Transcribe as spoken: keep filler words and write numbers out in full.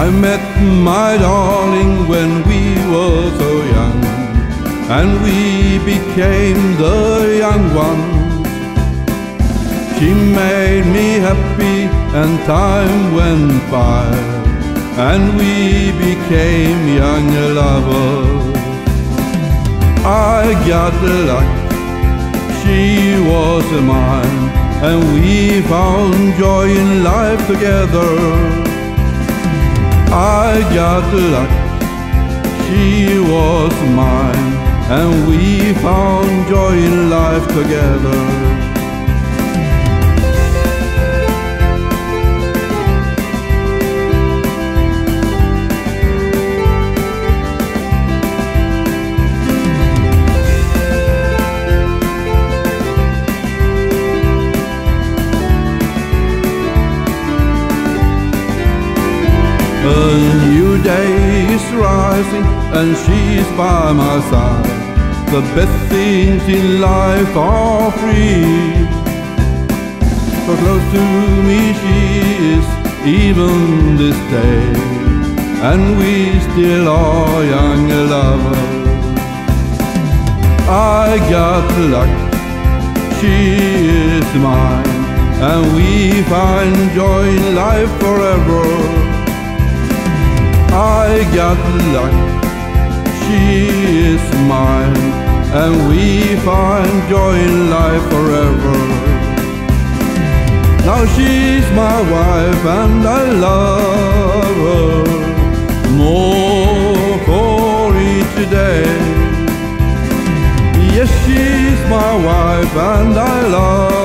I met my darling when we were so young, and we became the young ones. She made me happy and time went by, and we became young lovers. I got the luck, she was mine, and we found joy in life together. I got the luck, she was mine, and we found joy in life together. A new day is rising and she's by my side. The best things in life are free. So close to me she is even this day, and we still are young lovers. I got luck, she is mine, and we find joy in life forever. I got luck, she is mine, and we find joy in life forever. Now she's my wife and I love her more for each day. Yes, she's my wife and I love her